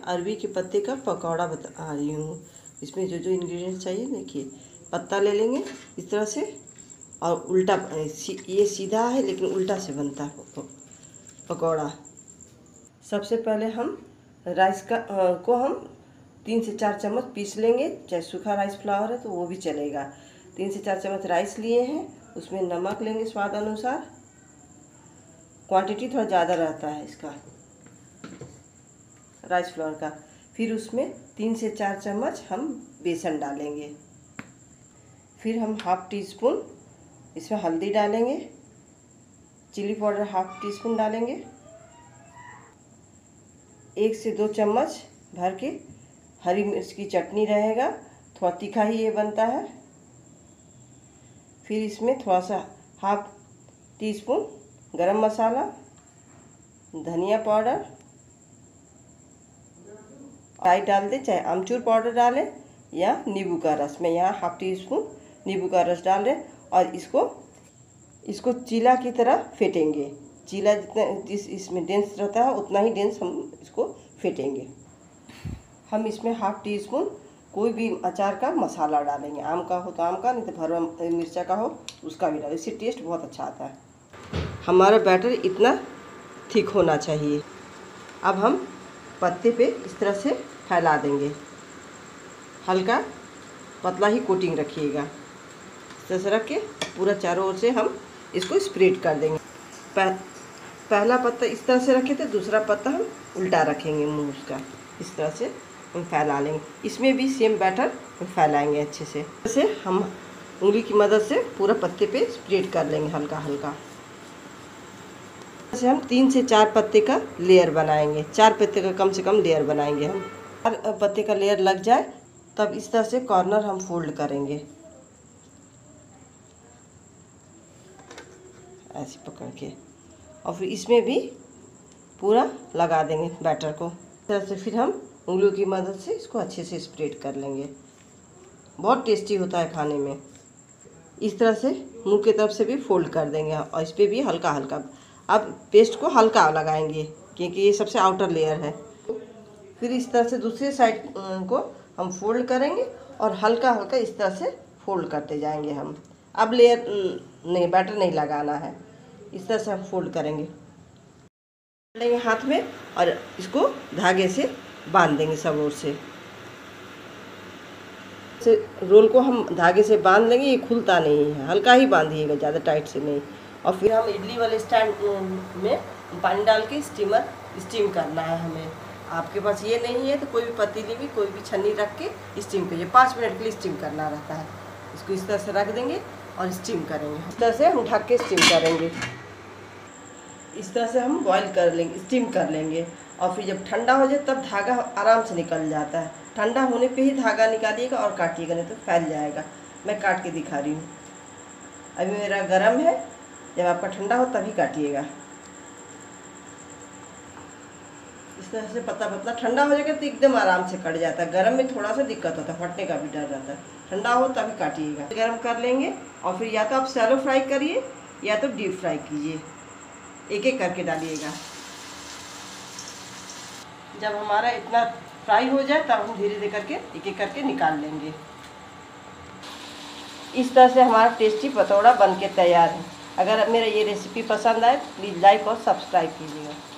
अरबी के पत्ते का पकौड़ा बता रही हूँ। इसमें जो जो इंग्रेडिएंट्स चाहिए देखिए, पत्ता ले लेंगे इस तरह से, और उल्टा ये सीधा है लेकिन उल्टा से बनता है पकौड़ा। सबसे पहले हम राइस को हम 3 से 4 चम्मच पीस लेंगे, चाहे सूखा राइस फ्लावर है तो वो भी चलेगा। 3 से 4 चम्मच राइस लिए हैं, उसमें नमक लेंगे स्वाद अनुसार। क्वांटिटी थोड़ा ज़्यादा रहता है इसका राइस फ्लावर का। फिर उसमें 3 से 4 चम्मच हम बेसन डालेंगे। फिर हम ½ टी स्पून इसमें हल्दी डालेंगे, चिली पाउडर ½ टी स्पून डालेंगे, 1 से 2 चम्मच भर के हरी मिर्च की चटनी रहेगा, थोड़ा तीखा ही ये बनता है। फिर इसमें थोड़ा सा ½ टी स्पून गरम मसाला, धनिया पाउडर राई डाल दें, चाहे आमचूर पाउडर डालें या नींबू का रस। मैं यहाँ ½ टी स्पून नींबू का रस डाल रहे और इसको चीला की तरह फेंटेंगे। चीला जितना इसमें डेंस रहता है उतना ही डेंस हम इसको फेंटेंगे। हम इसमें ½ टी स्पून कोई भी अचार का मसाला डालेंगे। आम का हो तो आम का, नहीं तो भरवा मिर्चा का हो उसका भी डालें, इससे टेस्ट बहुत अच्छा आता है। हमारा बैटर इतना थिक होना चाहिए। अब हम पत्ते पे इस तरह से फैला देंगे, हल्का पतला ही कोटिंग रखिएगा। इस तरह से रख के पूरा चारों ओर से हम इसको स्प्रेड कर देंगे। पहला पत्ता इस तरह से रखे थे, दूसरा पत्ता हम उल्टा रखेंगे, मुंह उसका इस तरह से हम फैला लेंगे। इसमें भी सेम बैटर फैलाएंगे अच्छे से। जैसे हम उंगली की मदद से पूरा पत्ते पे स्प्रेड कर लेंगे हल्का हल्का। जैसे हम 3 से 4 पत्ते का लेयर बनाएंगे, 4 पत्ते का कम से कम लेयर बनाएंगे हम। 4 पत्ते का लेयर लग जाए तब इस तरह से कॉर्नर हम फोल्ड करेंगे, ऐसे पकड़ के, और फिर इसमें भी पूरा लगा देंगे बैटर को। इस तरह से फिर हम उंगलियों की मदद से इसको अच्छे से स्प्रेड कर लेंगे। बहुत टेस्टी होता है खाने में। इस तरह से मुंह की तरफ से भी फोल्ड कर देंगे और इस पर भी हल्का हल्का। अब पेस्ट को हल्का लगाएंगे क्योंकि ये सबसे आउटर लेयर है। फिर इस तरह से दूसरी साइड को हम फोल्ड करेंगे और हल्का हल्का इस तरह से फोल्ड करते जाएंगे हम। अब लेयर नहीं, बैटर नहीं लगाना है, इस तरह से हम फोल्ड करेंगे, लेंगे हाथ में और इसको धागे से बांध देंगे सब ओर से। रोल को हम धागे से बांध लेंगे, ये खुलता नहीं है, हल्का ही बांधिएगा, ज़्यादा टाइट से नहीं। और फिर हम इडली वाले स्टैंड में पानी डाल के स्टीम करना है हमें। आपके पास ये नहीं है तो कोई भी पतीली में कोई भी छन्नी रख के स्टीम करिए। 5 मिनट के लिए स्टीम करना रहता है। इसको इस तरह से रख देंगे और स्टीम करेंगे। इस तरह से हम ढक के स्टीम करेंगे। इस तरह से हम बॉईल कर लेंगे, स्टीम कर लेंगे। और फिर जब ठंडा हो जाए तब धागा आराम से निकल जाता है। ठंडा होने पे ही धागा निकालिएगा और काटिएगा, नहीं तो फैल जाएगा। मैं काट के दिखा रही हूँ। अभी मेरा गरम है, जब आपका ठंडा हो तभी काटिएगा। इस तरह से पतला पतला ठंडा हो जाएगा तो एकदम आराम से कट जाता है। गरम में थोड़ा सा दिक्कत होता है, फटने का भी डर रहता है। ठंडा हो तभी काटिएगा। गरम कर लेंगे और फिर या तो आप शैलो फ्राई करिए या तो डीप फ्राई कीजिए। एक एक करके डालिएगा। जब हमारा इतना फ्राई हो जाए तब हम धीरे धीरे करके एक एक करके निकाल लेंगे। इस तरह से हमारा टेस्टी पकौड़ा बनके तैयार है। अगर मेरा ये रेसिपी पसंद आए तो प्लीज़ लाइक और सब्सक्राइब कीजिएगा।